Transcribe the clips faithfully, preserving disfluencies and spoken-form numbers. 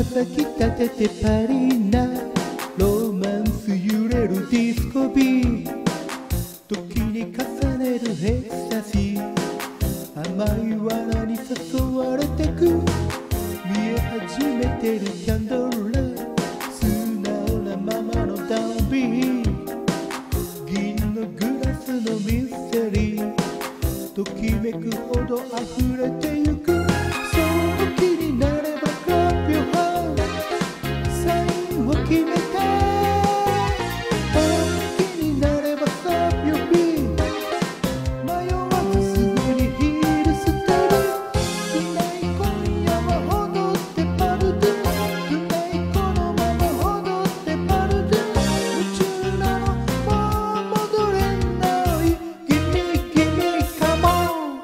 つま先立ててパリなロマンス揺れるディスコビー時に重ねるエクスタシー甘い罠に誘われてく見え始めてるキャンドルライト素直なままのダウンビー銀のグラスのミステリーときめくほど溢れてゆくそう気になれば Clap your hands サインを決めて本気になれば Stop your beat 迷わずすぐにヒール捨てる Tonight 今夜は踊ってパルドゥ Tonight このまま踊ってパルドゥ夢中なのもう戻れない Gimme gimme come on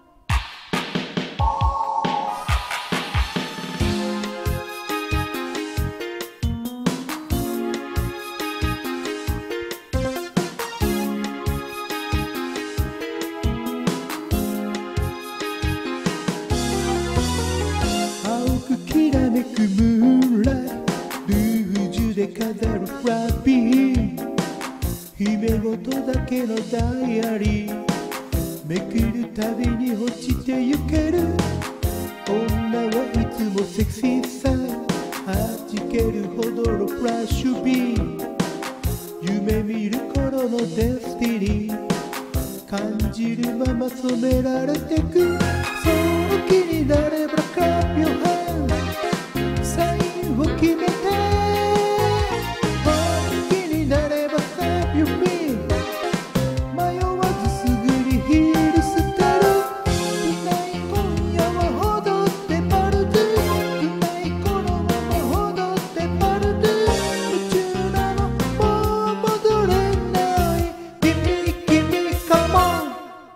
青くきらめくムーンライトルージュで飾るフラッピー姫事だけのダイアリーめくるたびに落ちてゆける女はいつもセクシーさはじけるほどのフラッシュビー夢見る頃のデスティニー感じるまま染められてくそう気になれば Clap your hands サインを決めて本気になれば Stop your beat 迷わずすぐにヒール捨てる Tonight 今夜は踊ってパルドゥ Tonight このまま踊ってパルドゥ夢中なのもう戻れない Gimme gimme come on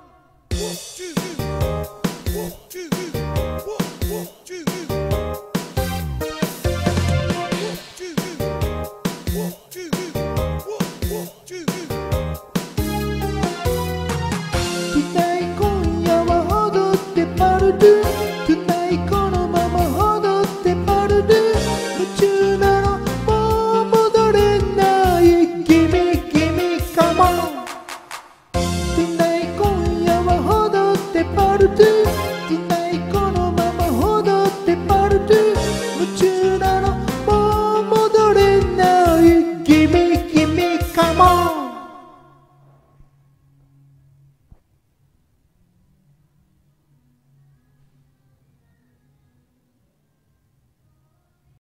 Tonight 今夜は踊ってパルドゥ Tonight このまま踊ってパルドゥ夢中なのもう戻れない Gimme gimme come on Tonight 今夜は踊ってパルドゥ Tonight このまま踊ってパルドゥ